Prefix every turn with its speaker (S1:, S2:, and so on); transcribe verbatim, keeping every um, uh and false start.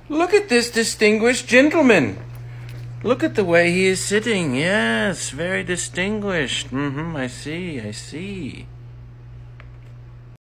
S1: Look at this distinguished gentleman. Look at the way he is sitting. Yes, very distinguished. Mm-hmm, I see, I see.